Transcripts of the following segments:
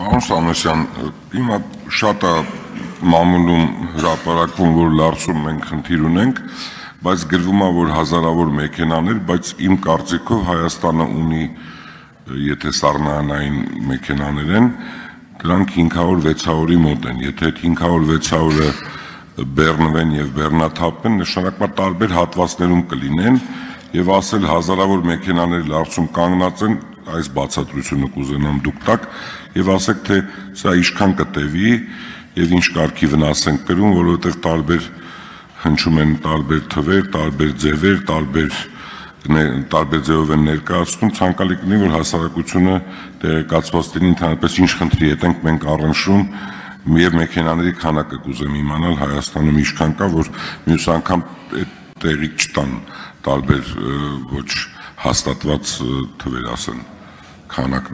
Պարոն Սամոսյան, հիմա շատ է մամուլում հրապարակվում, որ Լարսում մենք խնդիր ունենք, բայց գրվում է, որ հազարավոր մեքենաներ, բայց իմ կարծիքով Հայաստանը ունի, եթե սառնայանային մեքենաներ են, դրանք 500-600-ի մոտ են, եթե այդ 500-600-ը բեռնվեն և բեռնաթափվեն, նշանակում է տարբեր հատվածներում կլինեն և ասել հազարավոր մեքենաներ Լարսում կանգնած են, այս բացատրությունը կուզենամ դուք տաք և ասեք, թե սա ինչքան կտևի և ինչ կարգի վնաս ենք կրում, որովհետև տարբեր հնչում են տարբեր թվեր, տարբեր ձևեր, տարբեր ձևով են ներկայացնում, ցանկալի կլինի, որ հասարակությունը տեղեկացված լինի ընդհանրապես ինչ խնդրի հետ ենք մենք առնշվում և մեքենաների քանակը կուզեմ իմանալ Հայաստանում ինչքան կա, որ մյուս անգամ տեղի չտան տարբեր ոչ հաստատված թվեր ասեն քանակը։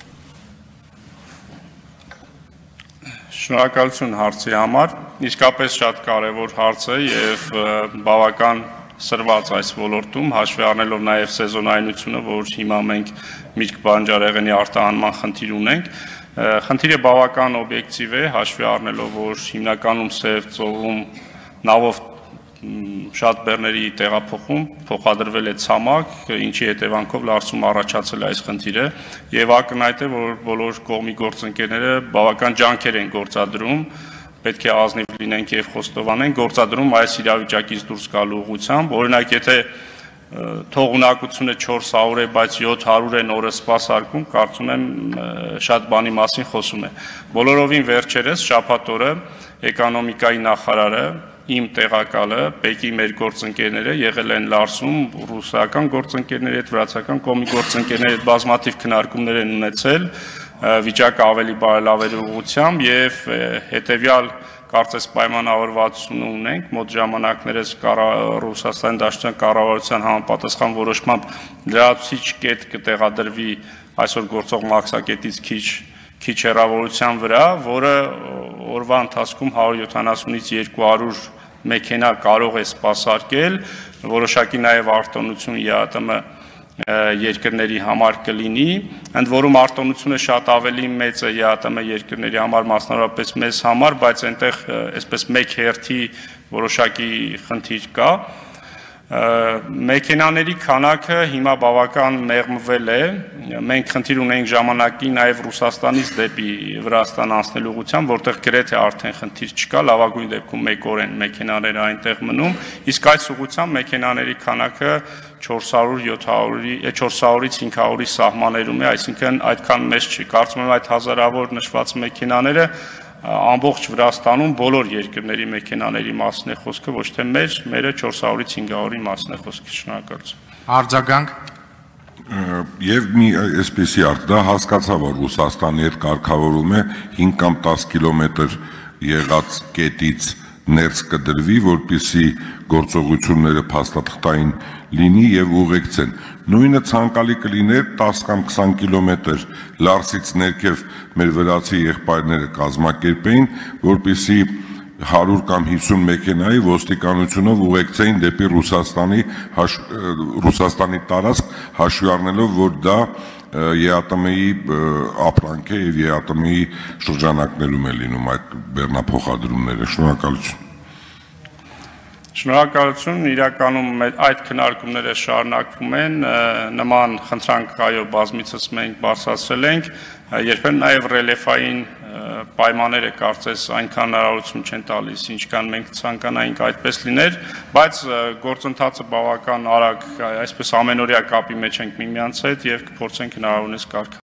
Շնորհակալություն հարցի համար, իսկապես շատ կարևոր հարց է և բավական սրված այս ոլորտում, հաշվի առնելով նաև սեզոնայնությունը, որ հիմա մենք միրգ բանջարեղենի արտահանման խնդիր ունենք։ Խնդիրը բավական օբյեկտիվ է, հաշվի առնելով, որ հիմնականում Սև ծովում նավով շատ բեռների տեղափոխում փոխադրվել է ցամաք, ինչի հետևանքով Լարսում առաջացել է այս խնդիրը և ակնհայտ է, որ բոլոր կողմի գործընկերները բավական ջանքեր են գործադրում, պետք է ազնիվ լինենք և խոստովանենք, գործադրում այս իրավիճակից դուրս գալու ուղղությամբ, օրինակ եթե թողունակությունը 400 է, բայց 700 են օրը սպասարկում, կարծում եմ շատ բանի մասին խոսում է։ Բոլորովին վերջերս շաբաթ օրը էկոնոմիկայի նախարարը իմ տեղակալը, Պեկի մեր գործընկերները եղել են Լարսում, ռուսական գործընկերների հետ, վրացական կողմի գործընկերների հետ բազմաթիվ քննարկումներ են ունեցել, վիճակը ավելի բարելավելու ուղղությամբ և հետևյալ կարծես պայմանավորվածություն ունենք, մոտ ժամանակներս Ռուսաստանի Դաշնության կառավարության համապատասխան որոշմամբ լրացուցիչ կետ կտեղադրվի այսօր գործող մաքսակետից քիչ հեռավորության վրա, որը օրվա ընթացքում 170-ից 200 մեքենա կարող է սպասարկել, որոշակի նաև արտոնություն ԵԱՏՄ երկրների համար կլինի, ընդ որում արտոնությունը շատ ավելի մեծ է ԵԱՏՄ երկրների համար, մասնավորապես մեզ համար, բայց այնտեղ այսպես մեկ հերթի որոշակի խնդիր կա։ Մեքենաների քանակը հիմա բավական մեղմվել է, մենք խնդիր ունենք ժամանակի նաև Ռուսաստանից դեպի Վրաստան անցնելու ուղղությամբ, որտեղ գրեթե արդեն խնդիր չկա, լավագույն դեպքում մեկ օր են մեքենաները այնտեղ մնում, իսկ այս ուղղությամբ մեքենաների քանակը 400-ից 500-ի սահմաններում է, այսինքն այդքան մեծ չի, կարծում եմ այդ հազարավոր նշված մեքենաները ամբողջ Վրաստանում բոլոր երկրների մեքենաների մասն է խոսքը, ոչ թե մերը 400-ից 500-ի մասն է խոսքը, շնորհակալություն։ Արձագանք։ Եվ մի այսպեսի դա հասկացա, որ Ռուսաստանի հետ կարգավորում է 5 կամ 10 կիլոմետր եղած կետից ներս կդրվի, որպեսզի գործողությունները փաստաթղթային լինի և ուղեկցեն։ Նույնը ցանկալի կլիներ 10 կամ 20 կիլոմետր Լարսից ներքև մեր վրացի եղբայրները կազմակերպեին, որպեսզի 100 կամ 50 մեքենայի ոստիկանությունով ուղեկցեին դեպի Ռուսաստանի տարածք, հաշվի առնելով, որ դա ԵԱՏՄ-ի ապրանք է և ԵԱՏՄ-ի շրջանակներում է լինում այդ բեռնափոխադրումները։ Շնորհակալություն։ Շնորհակալություն, իրականում այդ քննարկումները շարունակվում են, նման խնդրանք այո բազմիցս մենք բարձրացրել ենք, երբեմն նաև ռելիեֆային պայմանները կարծես այնքան հնարավորություն չեն տալիս, ինչքան մենք ցանկանայինք այդպես լիներ, բայց գործընթացը բավական արագ, այսպես ամենօրյա կապի մեջ ենք միմյանց հետ և կփորձենք հնարավորինս կարգավորել։